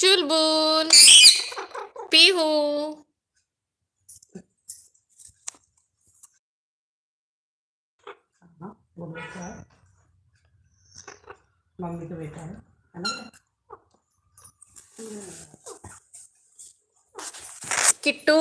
चुलबुल, पीहू। वो बेटा है, मम्मी का बेटा है ना। किट्टू,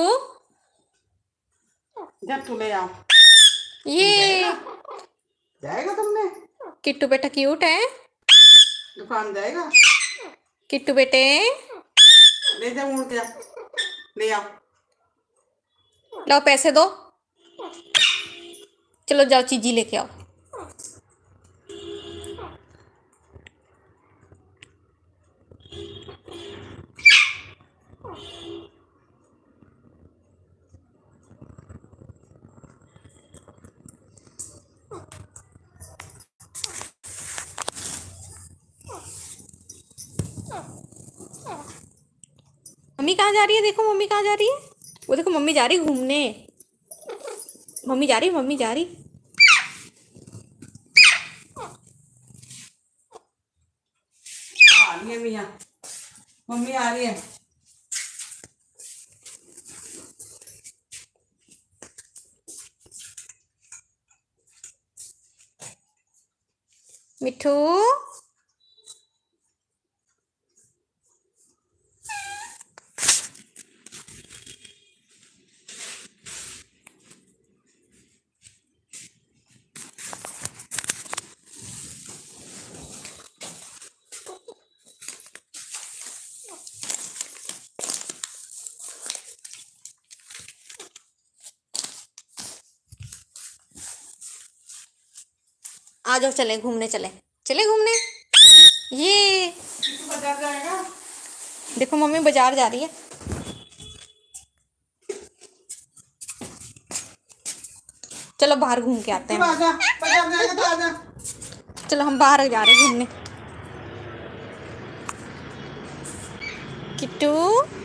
जा तू ले आओ। ये जाएगा तुमने किट्टू बेटा क्यूट है। दुकान जाएगा। किट्टू बेटे, ले जा मुड़ जा, ले आओ। लाओ पैसे दो। चलो जाओ चीजी लेके आओ। मम्मी कहाँ जा रही है? देखो मम्मी कहाँ जा रही है। वो देखो मम्मी जा रही है घूमने। मम्मी जा रही, मम्मी जा रही। आ रही है मियाँ, मम्मी आ रही है। मिठू, आ जाओ, चले घूमने, चले चले घूमने। ये बाजार जाएगा। देखो मम्मी बाजार जा रही है। चलो बाहर घूम के आते हैं। आजा, बाजार जाएगा तो आजा। चलो हम बाहर जा रहे हैं घूमने। किट्टू,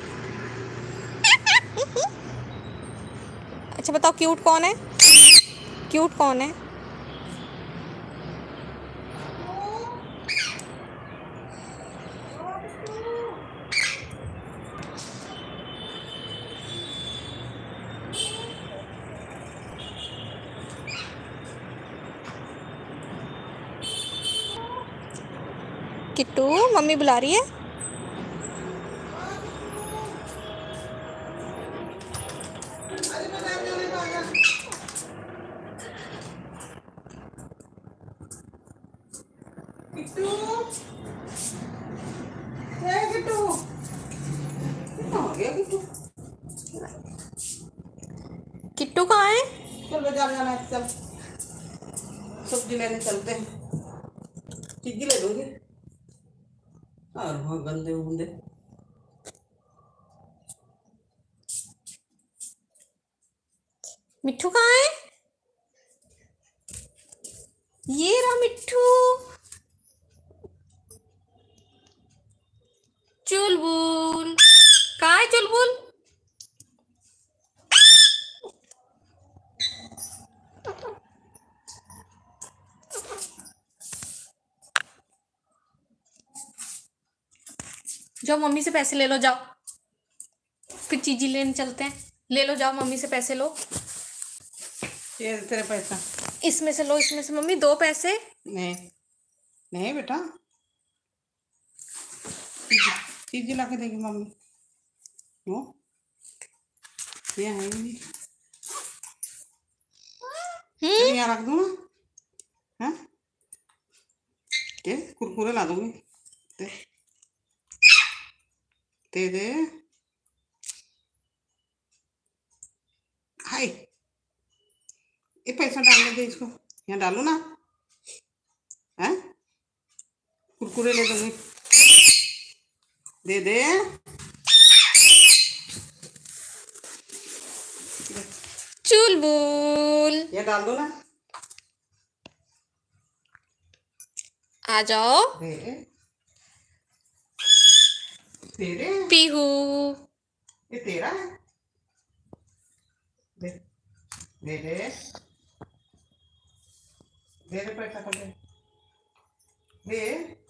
अच्छा बताओ क्यूट कौन है? क्यूट कौन है? किट्टू, मम्मी बुला रही है। किट्टू, किट्टू हो गया किट्टू। किट्टू कहाँ है? चल बाजार जाना है, चल सब्जी लेने चलते हैं। चीज़ी ले लूंगी और वहाँ गंदे होंगे। मिट्ठू कहाँ है? ये रहा मिट्ठू। चुलबुल, कहाँ है चुलबुल? जाओ मम्मी से पैसे ले लो, जाओ फिर चीजी लेने चलते हैं। ले लो, जाओ मम्मी से पैसे लो। ये तेरे पैसा। इसमें से लो, इसमें से। मम्मी दो पैसे। नहीं नहीं बेटा, चीज़ी ला के देगी मम्मी। वो ये है नहीं। चल यहाँ रख दूँ ना। हाँ के कुरकुरे ला दूंगी। दे दे दे। हाय, ये पैसा डालने दे इसको, यहाँ डालो ना। हैं कुरकुरे ले दूंगी, दे दे। चुलबुल, ये डाल दो ना। आ जाओ। दे दे दे। पीहू, ये तेरा है। दे दे दे दे पैसा कर दे दे।